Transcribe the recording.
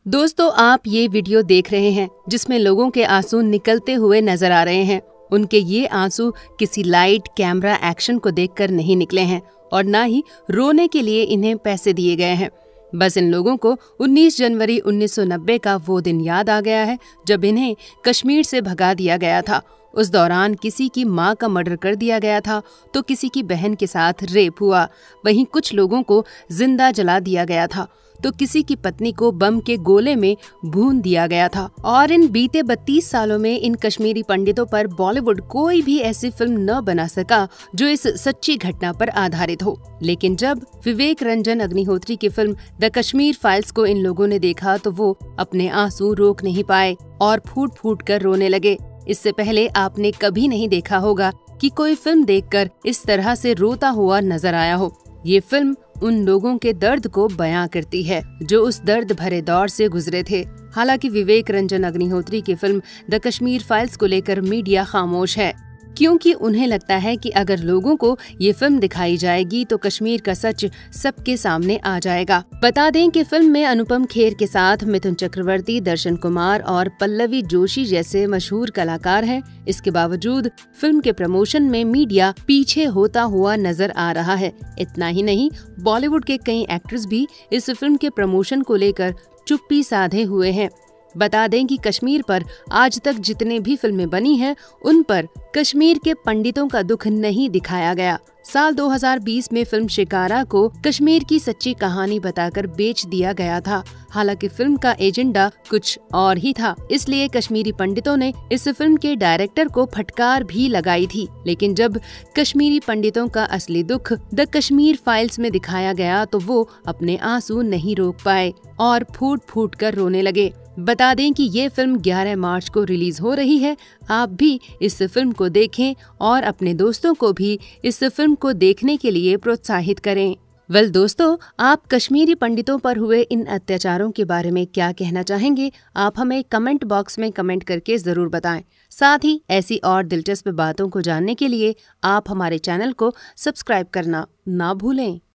दोस्तों, आप ये वीडियो देख रहे हैं जिसमें लोगों के आंसू निकलते हुए नजर आ रहे हैं। उनके ये आंसू किसी लाइट कैमरा एक्शन को देखकर नहीं निकले हैं और ना ही रोने के लिए इन्हें पैसे दिए गए हैं। बस इन लोगों को 19 जनवरी 1990 का वो दिन याद आ गया है जब इन्हें कश्मीर से भगा दिया गया था। उस दौरान किसी की मां का मर्डर कर दिया गया था तो किसी की बहन के साथ रेप हुआ। वहीं कुछ लोगों को जिंदा जला दिया गया था तो किसी की पत्नी को बम के गोले में भून दिया गया था। और इन बीते 32 सालों में इन कश्मीरी पंडितों पर बॉलीवुड कोई भी ऐसी फिल्म न बना सका जो इस सच्ची घटना पर आधारित हो। लेकिन जब विवेक रंजन अग्निहोत्री की फिल्म द कश्मीर फाइल्स को इन लोगों ने देखा तो वो अपने आंसू रोक नहीं पाए और फूट फूट कर रोने लगे। इससे पहले आपने कभी नहीं देखा होगा कि कोई फिल्म देखकर इस तरह से रोता हुआ नजर आया हो। ये फिल्म उन लोगों के दर्द को बयां करती है जो उस दर्द भरे दौर से गुजरे थे। हालांकि विवेक रंजन अग्निहोत्री की फिल्म द कश्मीर फाइल्स को लेकर मीडिया खामोश है, क्योंकि उन्हें लगता है कि अगर लोगों को ये फिल्म दिखाई जाएगी तो कश्मीर का सच सबके सामने आ जाएगा। बता दें कि फिल्म में अनुपम खेर के साथ मिथुन चक्रवर्ती, दर्शन कुमार और पल्लवी जोशी जैसे मशहूर कलाकार हैं। इसके बावजूद फिल्म के प्रमोशन में मीडिया पीछे होता हुआ नजर आ रहा है। इतना ही नहीं, बॉलीवुड के कई एक्टर्स भी इस फिल्म के प्रमोशन को लेकर चुप्पी साधे हुए हैं। बता दें कि कश्मीर पर आज तक जितने भी फिल्में बनी हैं, उन पर कश्मीर के पंडितों का दुख नहीं दिखाया गया। साल 2020 में फिल्म शिकारा को कश्मीर की सच्ची कहानी बताकर बेच दिया गया था। हालांकि फिल्म का एजेंडा कुछ और ही था, इसलिए कश्मीरी पंडितों ने इस फिल्म के डायरेक्टर को फटकार भी लगाई थी। लेकिन जब कश्मीरी पंडितों का असली दुख द कश्मीर फाइल्स में दिखाया गया तो वो अपने आंसू नहीं रोक पाए और फूट फूट कर रोने लगे। बता दें कि ये फिल्म 11 मार्च को रिलीज हो रही है। आप भी इस फिल्म को देखें और अपने दोस्तों को भी इस फिल्म को देखने के लिए प्रोत्साहित करें। वेल दोस्तों, आप कश्मीरी पंडितों पर हुए इन अत्याचारों के बारे में क्या कहना चाहेंगे? आप हमें कमेंट बॉक्स में कमेंट करके जरूर बताएं। साथ ही ऐसी और दिलचस्प बातों को जानने के लिए आप हमारे चैनल को सब्सक्राइब करना ना भूलें।